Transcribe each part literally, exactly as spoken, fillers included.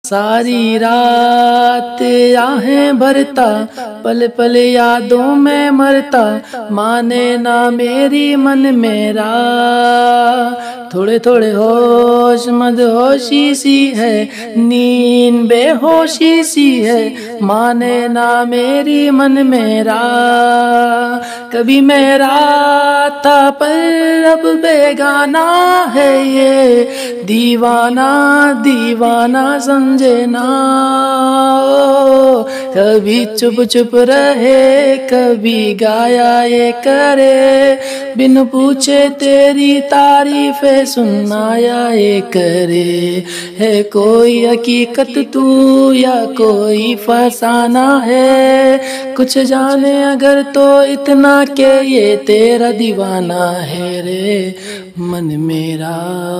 ساری رات آہیں بھرتا پل پل یادوں میں مرتا مانے نہ میری من میرا تھوڑے تھوڑے ہوش مد ہوشی سی ہے نیند بے ہوشی سی ہے مانے نہ میری من میرا کبھی میرا تھا پر اب بیگانہ ہے یہ دیوانہ دیوانہ سمجھے نا کبھی چپ چپ رہے کبھی گایا یہ کرے بن پوچھے تیری تعریفیں سنایا یہ کرے ہے کوئی حقیقت تو یا کوئی فسانہ ہے کچھ جانے اگر تو اتنا کہ یہ تیرا دیوانہ ہے رے من میرا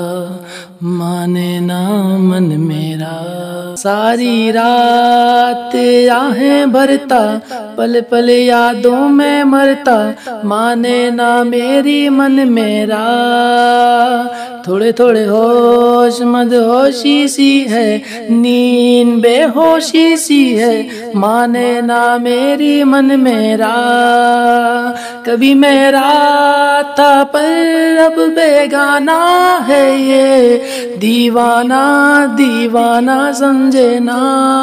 مانے نا من میرا ساری رات آہیں بھرتا پل پل یادوں میں مرتا مانے نہ میری من میرا تھوڑے تھوڑے ہوش مد ہوشی سی ہے نیند بے ہوشی سی ہے مانے نہ میری من میرا کبھی میرا تھا پر اب بیگانہ ہے یہ دیوانہ دیوانہ سمجھے نا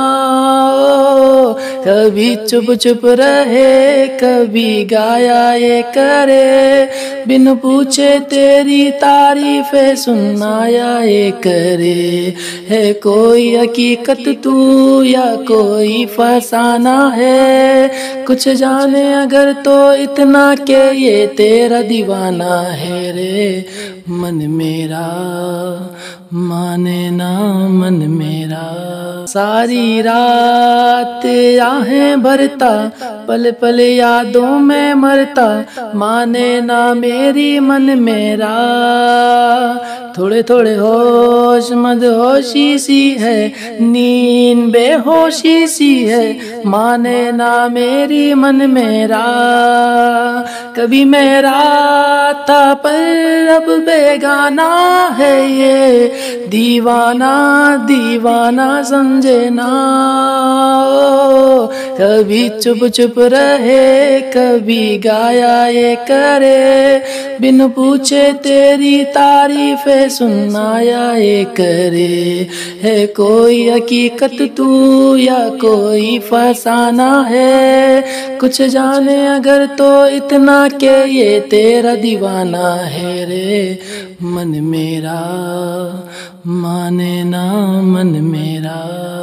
کبھی چپ چپ رہے کبھی گایا یہ کرے بن پوچھے تیری تعریفیں سنایا یہ کرے ہے کوئی حقیقت تو یا کوئی فسانہ ہے کچھ جانے اگر تو اتنا کہ یہ تیرا دیوانہ ہے رے من میرا مانے نا من میرا ساری رات آہیں بھرتا پل پل یادوں میں مرتا مانے نہ میری من میرا تھوڑے تھوڑے ہوش مد ہوشی سی ہے نیند بے ہوشی سی ہے مانے نہ میری من میرا کبھی میرا تھا پر اب بیگانہ ہے یہ دیوانہ دیوانہ سمجھے نا کبھی چپ چپ رہے کبھی گایا یہ کرے بن پوچھے تیری تعریفیں سنایا یہ کرے ہے کوئی حقیقت تو یا کوئی فسانہ ہے کچھ جانے اگر تو اتنا کہ یہ تیرا دیوانہ ہے رے من میرا مانے نا من میرا